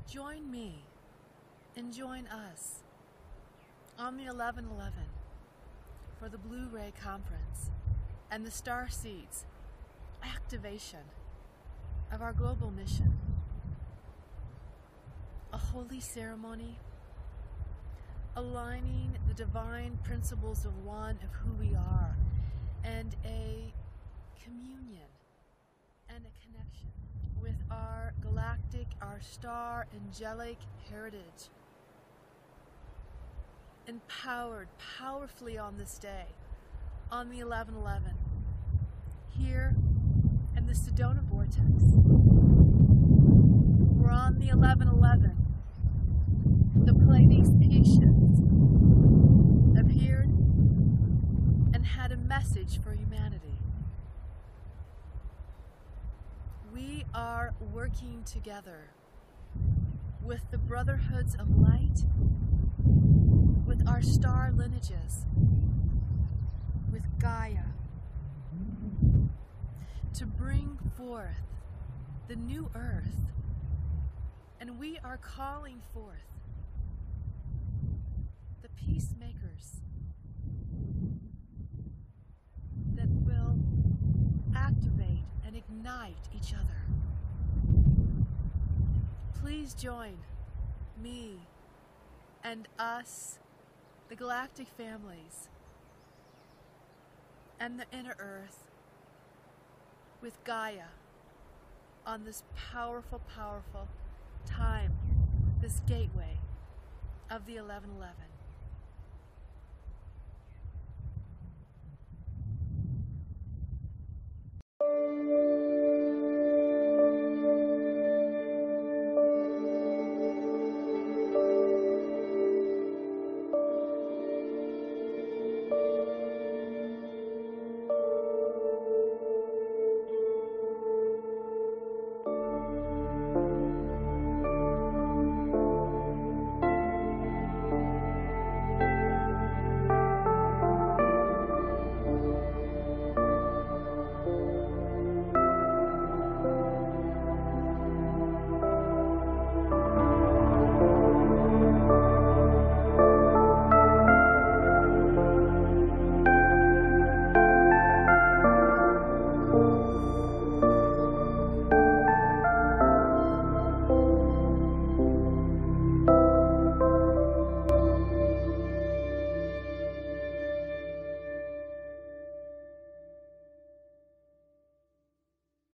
Join me and join us on the 11/11 for the Blu-ray Conference and the Starseeds activation of our global mission. A holy ceremony aligning the divine principles of one of who we are, and a communion and a connection with our galactic, our star angelic heritage, empowered powerfully on this day, on the 11/11, here in the Sedona Vortex. We're on the 11/11. The Pleiades Patience appeared and had a message for humanity. We are working together with the Brotherhoods of Light, with our star lineages, with Gaia, to bring forth the new earth. And we are calling forth the peacemakers that will activate and ignite each other. Please join me and us, the galactic families, and the inner earth, with Gaia on this powerful, powerful time, this gateway of the 11/11.